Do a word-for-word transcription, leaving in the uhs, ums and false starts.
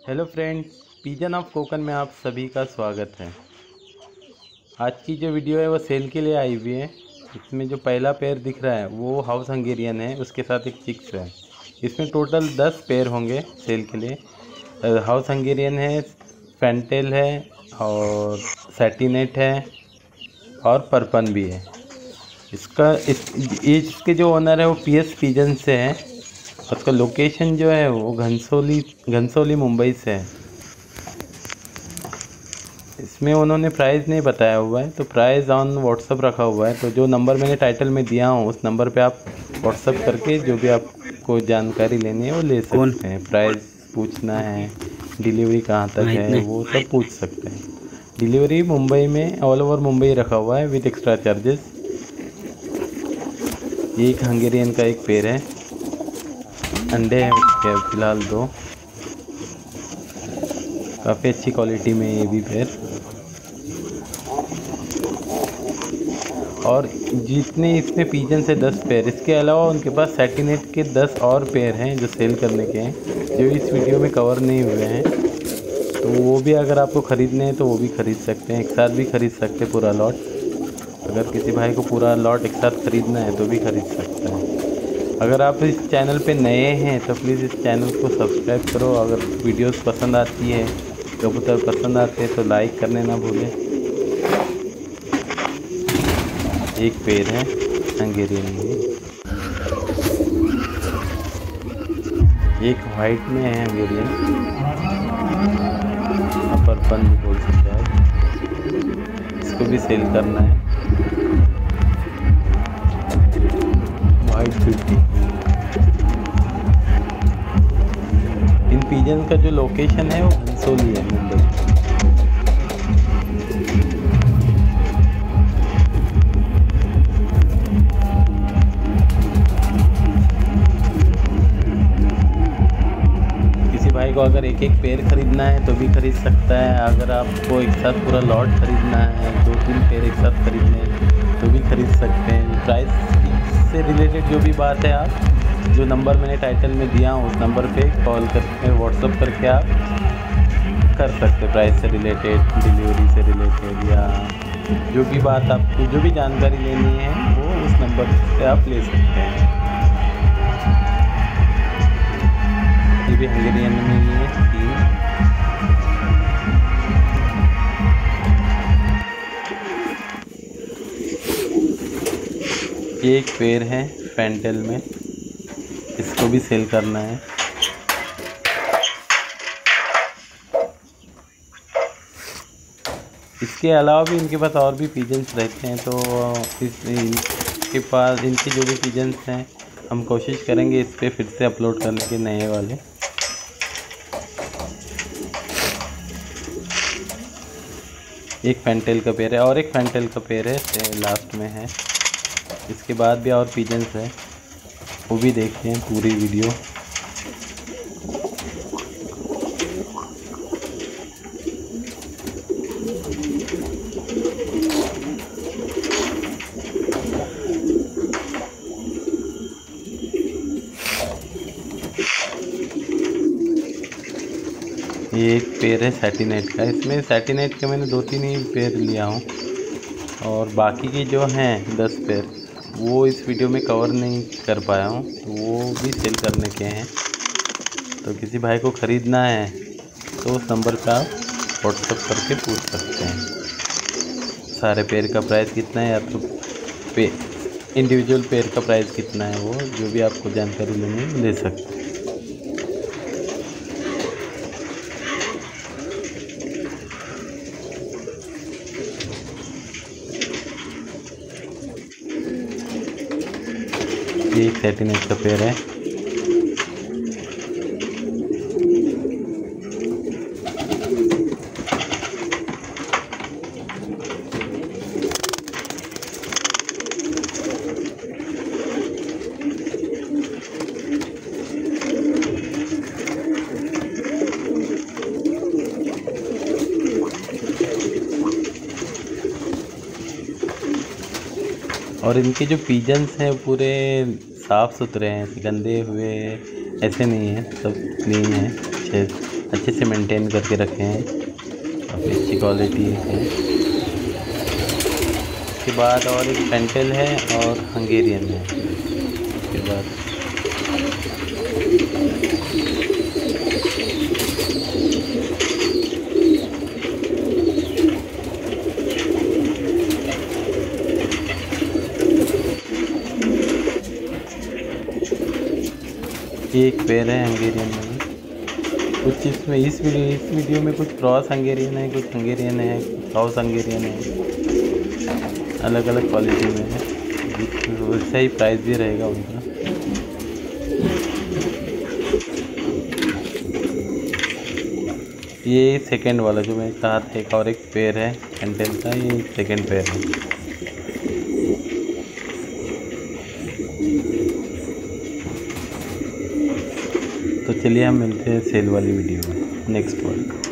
Hello friends, pigeon of Konkan में आप सभी का स्वागत है। आज की जो वीडियो है वो सेल के लिए आई हुई है। इसमें जो पहला पेयर दिख रहा है वो हाउस हंगेरियन है, उसके साथ एक चिक्स है। इसमें टोटल दस पेयर होंगे सेल के लिए। हाउस हंगेरियन है, फैंटेल है और सैटिनेट है और परपन भी है। इसका इस इसके जो ओनर है वो पी एस पिजन से है। उसका लोकेशन जो है वो घनसोली घनसोली मुंबई से है। इसमें उन्होंने प्राइस नहीं बताया हुआ है, तो प्राइस ऑन व्हाट्सअप रखा हुआ है। तो जो नंबर मैंने टाइटल में दिया हूँ उस नंबर पे आप व्हाट्सअप करके जो भी आपको जानकारी लेनी है वो ले सकते हैं। प्राइस पूछना है, डिलीवरी कहाँ तक है, वो सब पूछ सकते हैं। डिलीवरी मुंबई में, ऑल ओवर मुंबई रखा हुआ है विद एक्स्ट्रा चार्जेस। ये एक हंगेरियन का एक पेड़ है। अंडे हैं फिलहाल दो, काफ़ी अच्छी क्वालिटी में ये भी पेड़। और जितने इसमें पिजन से दस पेयर, इसके अलावा उनके पास सैटिनेट के दस और पेयर हैं जो सेल करने के हैं, जो इस वीडियो में कवर नहीं हुए हैं। तो वो भी अगर आपको ख़रीदने हैं तो वो भी ख़रीद सकते हैं, एक साथ भी ख़रीद सकते हैं पूरा लॉट। अगर किसी भाई को पूरा लॉट एक साथ ख़रीदना है तो भी ख़रीद सकता है। अगर आप इस चैनल पे नए हैं तो प्लीज़ इस चैनल को सब्सक्राइब करो। अगर वीडियोस पसंद आती है, कबूतर पसंद आते हैं तो लाइक करने ना भूलें। एक पेड़ है हंगेरियन में, एक वाइट में है हंगेरियन, परपन भी बोल सकते हैं। इसको भी सेल करना है। White fifty. इन पिजन का जो लोकेशन है वो घनसोली है, मुंबई। किसी भाई को अगर एक एक पेयर खरीदना है तो भी खरीद सकता है। अगर आपको एक साथ पूरा लॉट खरीदना है, दो तीन पेयर एक साथ खरीदने हैं तो भी खरीद सकते हैं। प्राइस से रिलेटेड जो भी बात है, आप जो नंबर मैंने टाइटल में दिया हूँ उस नंबर पे कॉल करके, व्हाट्सअप करके आप कर सकते हैं। प्राइस से रिलेटेड, डिलीवरी से रिलेटेड, या जो भी बात आपको जो भी जानकारी लेनी है वो उस नंबर से आप ले सकते हैं। ये भी हंगेरियन में ही है तीन। एक पेड़ है फैंटेल में, इसको भी सेल करना है। इसके अलावा भी इनके पास और भी पिजन्स रहते हैं, तो इस इनके पास इनके जो भी पिजन्स हैं हम कोशिश करेंगे इस पे फिर से अपलोड करने के नए वाले। एक फैंटेल का पेड़ है और एक फैंटेल का पेड़ है लास्ट में है। इसके बाद भी और पिजन्स है, वो भी देखते हैं पूरी वीडियो। ये एक पेयर है सैटिनेट का। इसमें सैटिनेट के मैंने दो तीन ही पेयर लिया हूँ और बाकी के जो हैं दस पेयर वो इस वीडियो में कवर नहीं कर पाया हूँ, वो भी सेल करने के हैं। तो किसी भाई को ख़रीदना है तो उस नंबर पर आप व्हाट्सएप करके पूछ सकते हैं सारे पेयर का प्राइस कितना है, या तो पे इंडिविजुअल पेयर का प्राइस कितना है, वो जो भी आपको जानकारी लेनी है ले सकते हैं। ये एक सैटिनेट का पेड़ है। और इनके जो पिजन्स हैं पूरे साफ़ सुथरे हैं, गंदे हुए ऐसे नहीं हैं, सब क्लीन हैं, अच्छे अच्छे से मेंटेन करके रखे हैं, काफ़ी अच्छी क्वालिटी है। उसके बाद और एक पेंटेल है और हंगेरियन है। उसके बाद ये एक पेयर है हंगेरियन में। कुछ इसमें इस वीडियो इस वीडियो में कुछ क्रॉस हंगेरियन है, कुछ हंगेरियन है, कुछ हाउस हंगेरियन है, अलग अलग क्वालिटी में है। वैसा ही प्राइस भी रहेगा उनका। ये सेकंड वाला जो मेरे साथ एक और एक पेयर है पेंटेल का, ये सेकंड पेयर है। तो चलिए हम मिलते हैं सेल वाली वीडियो में नेक्स्ट वाली।